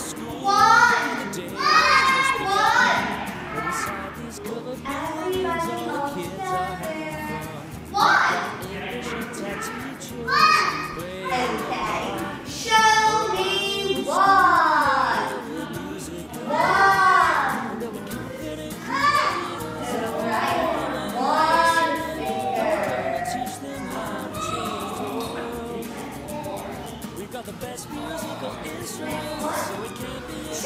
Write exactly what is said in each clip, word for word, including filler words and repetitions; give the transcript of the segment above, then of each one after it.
One! One! Everybody all together. One! One! Okay. Show me one. One. Alright. One finger. We've got the best musical instruments, so it can't be two.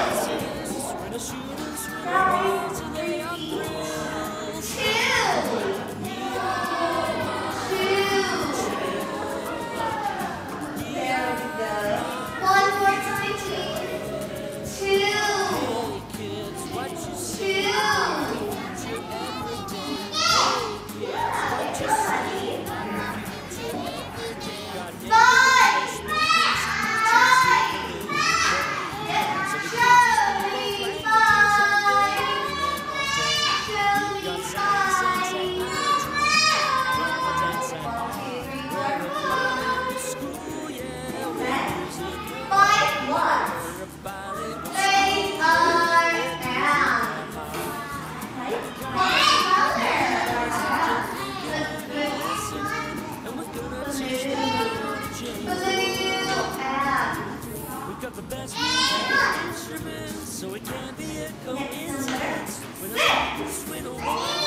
The best instruments, so it can't be a coincidence when I swing away.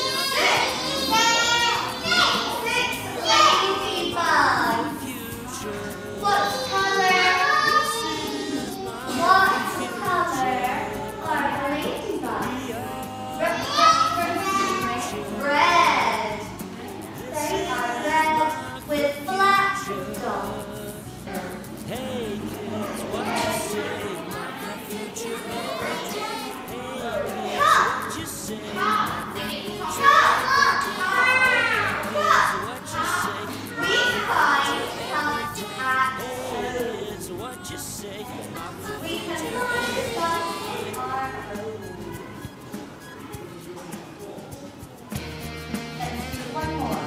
What color? What color are ladybugs? Red. They are red with black dots. Hey kids, what you say? My future every day. Hey kids, what you say? My future what you say? We find some at Hey kids, what you say? We can find some in our home. Let's do one more.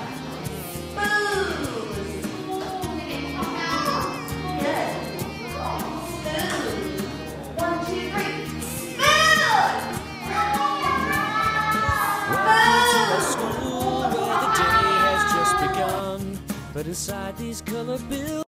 But inside these color bills